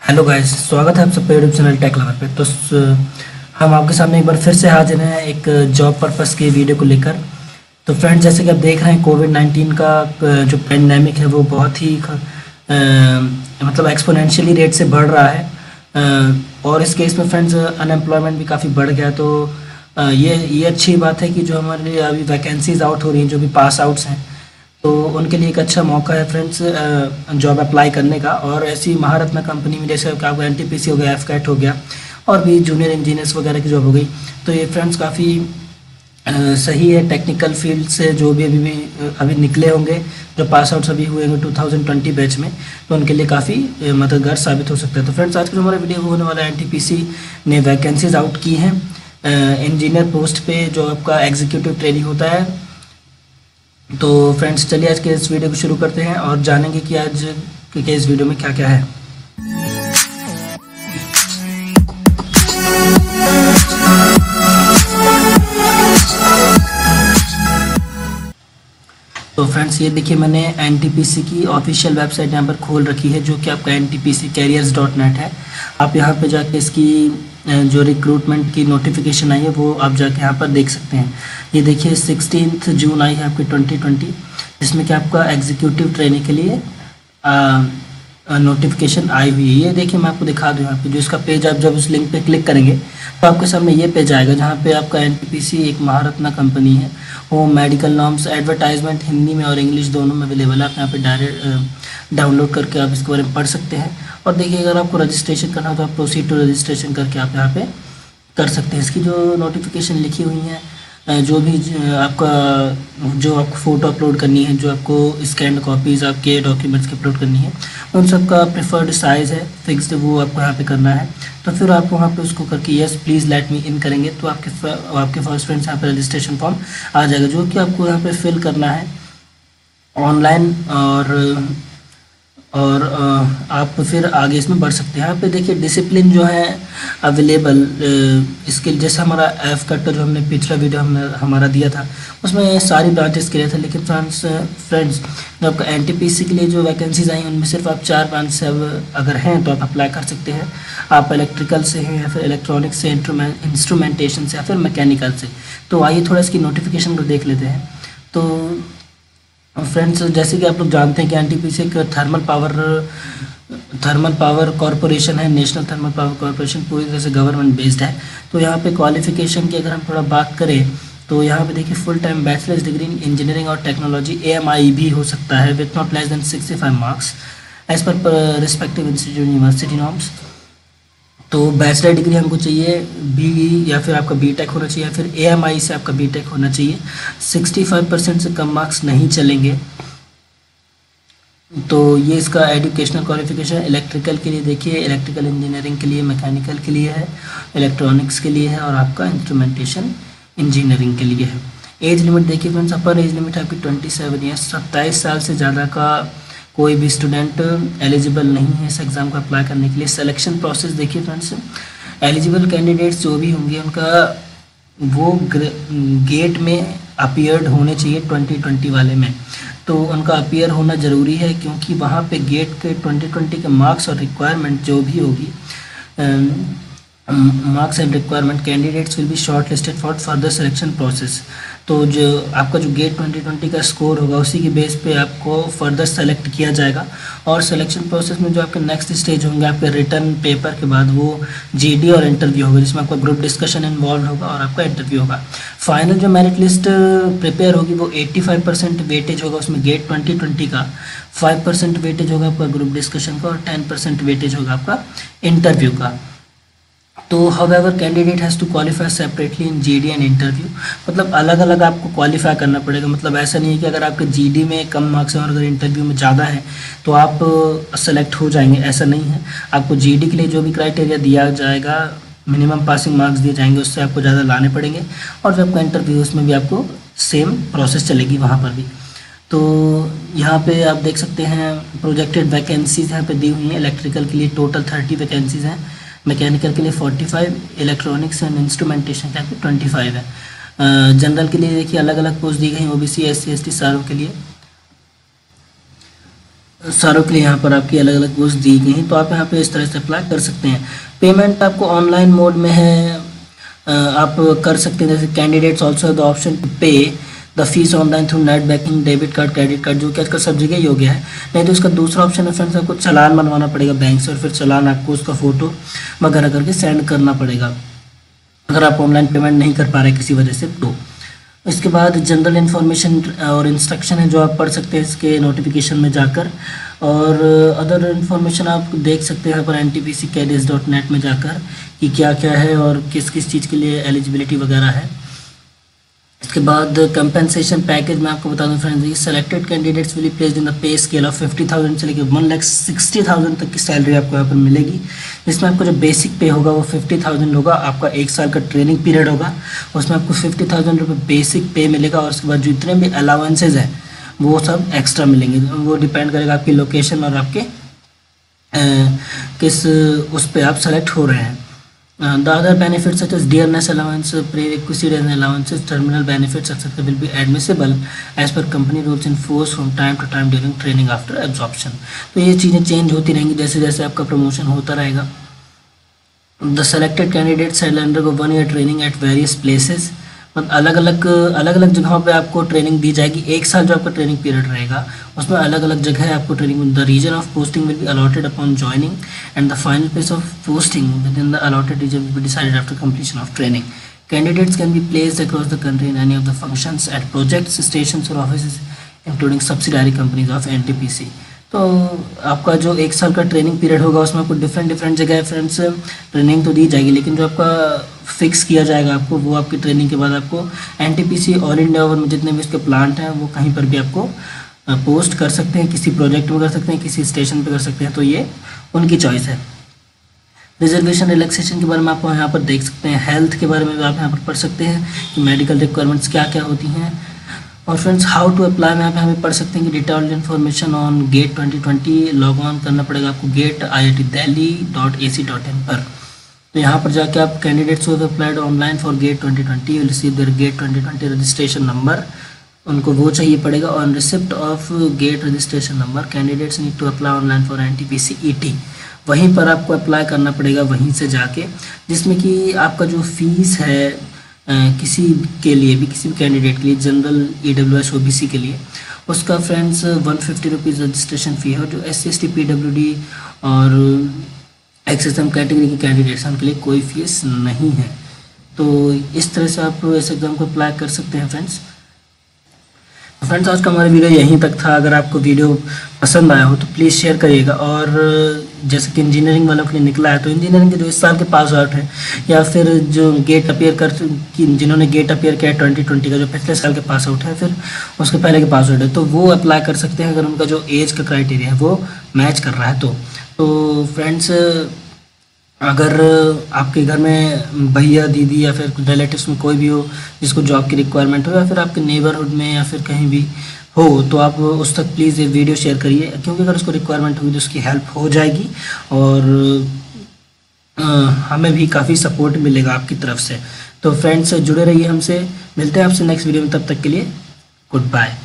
Hello guys, स्वागत है आप सबका यूट्यूब चैनल टेक लवर पे। तो हम आपके सामने एक बार फिर से हाजिर हैं एक जॉब पर्पस की वीडियो को लेकर। तो फ्रेंड्स, जैसे कि आप देख रहे हैं, कोविड-19 का जो पेंडेमिक है वो बहुत ही मतलब एक्सपोनेंशियली रेट से बढ़ रहा है। और इस केस में फ्रेंड्स अनएम्प्लॉयमेंट भी काफ़ी बढ़ गया। तो ये अच्छी बात है कि जो हमारे लिए अभी वैकेंसीज आउट हो रही हैं, जो भी पास आउट्स हैं, तो उनके लिए एक अच्छा मौका है फ्रेंड्स जॉब अप्लाई करने का। और ऐसी महारत्ना कंपनी में जैसे आपका एनटीपीसी हो गया, एफकैट हो गया, और भी जूनियर इंजीनियर्स वगैरह की जॉब हो गई। तो ये फ्रेंड्स काफ़ी सही है। टेक्निकल फील्ड से जो भी अभी निकले होंगे, जो पास आउट्स अभी हुए होंगे 2020 बैच में, तो उनके लिए काफ़ी मददगार साबित हो सकता है। तो फ्रेंड्स, आज का जो हमारा वीडियो होने वाला है, एनटीपीसी ने वैकेंसीज आउट की हैं इंजीनियर पोस्ट पे, जो आपका एग्जीक्यूटिव ट्रेनिंग होता है। तो फ्रेंड्स, चलिए आज के इस वीडियो को शुरू करते हैं और जानेंगे कि आज के इस वीडियो में क्या क्या है। तो फ्रेंड्स, ये देखिए, मैंने एनटीपीसी की ऑफिशियल वेबसाइट यहाँ पर खोल रखी है, जो कि आपका ntpccareers.net है। आप यहाँ पे जाके इसकी जो रिक्रूटमेंट की नोटिफिकेशन आई है वो आप जाके यहाँ पर देख सकते हैं। ये देखिए, 16 जून आई है आपकी 2020, जिसमें कि आपका एग्जीक्यूटिव ट्रेनिंग के लिए नोटिफिकेशन आई हुई है। ये देखिए, मैं आपको दिखा दूँ यहाँ पे, जो इसका पेज, आप जब उस लिंक पे क्लिक करेंगे तो आपके सामने ये पेज आएगा, जहाँ पे आपका एनटीपीसी एक महारत्ना कंपनी है, वो मेडिकल नॉर्म्स एडवर्टाइजमेंट हिंदी में और इंग्लिश दोनों में अवेलेबल है। आप यहाँ पे डायरेक्ट डाउनलोड करके आप इसके बारे में पढ़ सकते हैं। और देखिए, अगर आपको रजिस्ट्रेशन करना हो तो आप प्रोसीड टू रजिस्ट्रेशन करके आप यहाँ पे कर सकते हैं। इसकी जो नोटिफिकेशन लिखी हुई है, जो भी आपको फ़ोटो अपलोड करनी है, जो आपको स्कैन कॉपीज़ आपके डॉक्यूमेंट्स की अपलोड करनी है, उन सब का प्रेफर्ड साइज़ है फिक्स्ड, वो आपको यहाँ पे करना है। तो फिर आप वहाँ पे उसको करके yes please let me in करेंगे तो आपके फर्स्ट फ्रेंड्स यहाँ पे रजिस्ट्रेशन फॉर्म आ जाएगा, जो कि आपको यहाँ पे फिल करना है ऑनलाइन। और आप फिर आगे इसमें बढ़ सकते हैं। यहाँ पे देखिए, डिसिप्लिन जो है अवेलेबल, इसके जैसे हमारा एफकैट जो हमने पिछला वीडियो हमारा दिया था, उसमें सारी ब्रांचेस के लिए था। लेकिन फ्रेंड्स, जो आपका एनटीपीसी के लिए जो वैकेंसीज आई, उनमें सिर्फ आप 4 ब्रांच से अगर हैं तो आप अप्लाई कर सकते हैं। आप इलेक्ट्रिकल से हैं, या फिर इलेक्ट्रॉनिक्स से, इंस्ट्रूमेंटेशन से, या फिर मैकेनिकल से। तो आइए थोड़ा इसकी नोटिफिकेशन को देख लेते हैं। तो फ्रेंड्स, जैसे कि आप लोग जानते हैं कि एनटीपीसी एक थर्मल पावर कॉरपोरेशन है, नेशनल थर्मल पावर कॉरपोरेशन, पूरी तरह से गवर्नमेंट बेस्ड है। तो यहाँ पे क्वालिफिकेशन की अगर हम थोड़ा बात करें तो यहाँ पे देखिए, full time bachelors degree in engineering और टेक्नोलॉजी AMI भी हो सकता है, with not less than 65 marks as per respective institute university norms. तो बैचलर डिग्री हमको चाहिए, BE या फिर आपका BTech होना चाहिए, या फिर AMI से आपका BTech होना चाहिए। 65% से कम मार्क्स नहीं चलेंगे। तो ये इसका एजुकेशनल क्वालिफिकेशन है। इलेक्ट्रिकल के लिए देखिए, इलेक्ट्रिकल इंजीनियरिंग के लिए, मैकेनिकल के लिए है, इलेक्ट्रॉनिक्स के लिए है, और आपका इंस्ट्रूमेंटेशन इंजीनियरिंग के लिए है। एज लिमिट देखिए फ्रेंड्स, अपर एज लिमिट आपकी 27 ईयर्स, 27 साल से ज़्यादा का कोई भी स्टूडेंट एलिजिबल नहीं है इस एग्ज़ाम को अप्लाई करने के लिए। सिलेक्शन प्रोसेस देखिए फ्रेंड्स, एलिजिबल कैंडिडेट्स जो भी होंगे, उनका वो गेट में अपीयर्ड होने चाहिए 2020 वाले में। तो उनका अपीयर होना ज़रूरी है, क्योंकि वहाँ पे गेट के 2020 के मार्क्स और रिक्वायरमेंट जो भी होगी, marks and requirement, candidates will be short listed for further selection process. तो जो आपका जो गेट 2020 का स्कोर होगा, उसी के बेस पे आपको फर्दर सेलेक्ट किया जाएगा। और सिलेक्शन प्रोसेस में जो आपके नेक्स्ट स्टेज होंगे, आपके रिटर्न पेपर के बाद वो GD और इंटरव्यू होगा, जिसमें आपका ग्रुप डिस्कशन इन्वॉल्व होगा और आपका इंटरव्यू होगा। फाइनल जो मेरिट लिस्ट प्रिपेयर होगी, वो 85% वेटेज होगा उसमें गेट 2020 का, 5% वेटेज होगा आपका ग्रुप डिस्कशन का, और 10% वेटेज होगा आपका इंटरव्यू का। तो however candidate has to qualify separately in GD and interview. मतलब अलग अलग आपको क्वालिफाई करना पड़ेगा। मतलब ऐसा नहीं है कि अगर आपके GD में कम मार्क्स हैं और अगर इंटरव्यू में ज़्यादा है तो आप सेलेक्ट हो जाएंगे, ऐसा नहीं है। आपको GD के लिए जो भी क्राइटेरिया दिया जाएगा, मिनिमम पासिंग मार्क्स दिए जाएंगे, उससे आपको ज़्यादा लाने पड़ेंगे। और जो आपका इंटरव्यू, उसमें भी आपको सेम प्रोसेस चलेगी वहाँ पर भी। तो यहाँ पे आप देख सकते हैं प्रोजेक्टेड वैकेंसीज यहाँ पे दी हुई हैं। इलेक्ट्रिकल के लिए टोटल 30 वैकेंसीज़ हैं, मैकेनिकल के लिए 45, इलेक्ट्रॉनिक्स एंड इंस्ट्रूमेंटेशन के लिए 25 है। जनरल के लिए देखिए अलग अलग पोस्ट दी गई, OBC SC ST सारों के लिए। सारों के लिए यहाँ पर आपकी अलग अलग पोस्ट दी गई हैं, तो आप यहाँ पे इस तरह से अप्लाई कर सकते हैं। पेमेंट आपको ऑनलाइन मोड में है, आप कर सकते हैं। जैसे candidates also the option to pay the fees online through net banking, debit card, credit card, जो कि आजकल सब जगह ही हो गया है। नहीं तो इसका दूसरा ऑप्शन है फ्रेंड्स, आपको चालान बनवाना पड़ेगा बैंक से, और फिर चालान आपको उसका फ़ोटो वगैरह करके सेंड करना पड़ेगा अगर आप ऑनलाइन पेमेंट नहीं कर पा रहे किसी वजह से। तो इसके बाद जनरल इन्फॉर्मेशन और इंस्ट्रक्शन है जो आप पढ़ सकते हैं इसके नोटिफिकेशन में जाकर, और अदर इन्फॉर्मेशन आप देख सकते हैं यहाँ पर ntpccadis.net में जाकर कि क्या क्या है और किस किस चीज़ के लिए एलिजिबिलिटी वगैरह है। इसके बाद कंपेंसेशन पैकेज मैं आपको बता दूं friends, selected candidates will be placed in the pay scale of 50,000 से लेकर 1,60,000 तक की सैलरी आपको यहाँ पर मिलेगी। जिसमें आपको जो बेसिक पे होगा वो 50,000 होगा, आपका 1 साल का ट्रेनिंग पीरियड होगा, उसमें आपको 50,000 रुपये बेसिक पे मिलेगा। और उसके बाद जितने भी अलाउंसेज हैं वो सब एक्स्ट्रा मिलेंगे, वो डिपेंड करेगा आपकी लोकेशन और आपके किस उस पर आप सेलेक्ट हो रहे हैं। The other benefits such as dearness allowance, prerequisite and allowances, terminal benefits etc. will be admissible as per company rules in force from time to time during training after absorption। तो ये चीज़ें change होती रहेंगी जैसे जैसे आपका promotion होता रहेगा। The selected candidates shall undergo 1 year training at various places। मतलब अलग अलग जगहों पे आपको ट्रेनिंग दी जाएगी। 1 साल जो आपका ट्रेनिंग पीरियड रहेगा उसमें अलग अलग जगह आपको training, the region of posting will be allotted upon joining and the final place of posting within the allotted region will be decided after completion of training. Candidates can be placed across the country in any of the functions at projects, stations और offices including subsidiary companies of NTPC। तो आपका जो 1 साल का training period होगा उसमें आपको different जगह फ्रेंड्स ट्रेनिंग तो दी जाएगी, लेकिन जो आपका फिक्स किया जाएगा आपको वो आपकी ट्रेनिंग के बाद आपको NTPC ऑल इंडिया ओवर में जितने भी इसके प्लांट हैं वो कहीं पर भी आपको पोस्ट कर सकते हैं, किसी प्रोजेक्ट में कर सकते हैं, किसी स्टेशन पे कर सकते हैं, तो ये उनकी चॉइस है। रिजर्वेशन रिलैक्सेशन के बारे में आप यहाँ पर देख सकते हैं, हेल्थ के बारे में भी आप यहाँ पर पढ़ सकते हैं कि मेडिकल रिक्वायरमेंट्स क्या क्या होती हैं। और फ्रेंड्स हाउ टू अप्लाई में आप यहाँ पे पढ़ सकते हैं कि detailed information on GATE 2020 log on करना पड़ेगा आपको gate.iitdelhi.ac.in पर। तो यहाँ पर जाके आप candidates who have applied online for GATE 2020 will receive their GATE 2020 registration number, उनको वो चाहिए पड़ेगा। On receipt of GATE registration number candidates need to apply online for NTPC ET, वहीं पर आपको अप्लाई करना पड़ेगा वहीं से जाके, जिसमें कि आपका जो फीस है किसी के लिए भी, किसी भी कैंडिडेट के लिए, जनरल EWS OBC के लिए उसका फ्रेंड्स 150 रुपीज़ रजिस्ट्रेशन फ़ी है। और जो SC/ST PWD और XSM कैटेगरी के कैंडिडेट्स हैं उनके लिए कोई फीस नहीं है। तो इस तरह से आप इस एग्ज़ाम को अप्लाई कर सकते हैं फ्रेंड्स। आज का हमारा वीडियो यहीं तक था। अगर आपको वीडियो पसंद आया हो तो प्लीज़ शेयर करिएगा। और जैसे कि इंजीनियरिंग वालों के लिए निकला है तो इंजीनियरिंग के जो इस साल के पास आउट है या फिर जो गेट अपियर कर जिन्होंने गेट अपियर किया 2020 का, जो पिछले साल के पास आउट है फिर उसके पहले के पास आउट है, तो वो अप्लाई कर सकते हैं अगर उनका जो एज का क्राइटेरिया है वो मैच कर रहा है। तो फ्रेंड्स अगर आपके घर में भैया दीदी या फिर रिलेटिव्स में कोई भी हो जिसको जॉब की रिक्वायरमेंट हो, या फिर आपके नेबरहुड में या फिर कहीं भी हो, तो आप उस तक प्लीज़ ये वीडियो शेयर करिए, क्योंकि अगर उसको रिक्वायरमेंट होगी तो उसकी हेल्प हो जाएगी और हमें भी काफ़ी सपोर्ट मिलेगा आपकी तरफ से। तो फ्रेंड्स जुड़े रहिए हमसे, मिलते हैं आपसे नेक्स्ट वीडियो में, तब तक के लिए गुड बाय।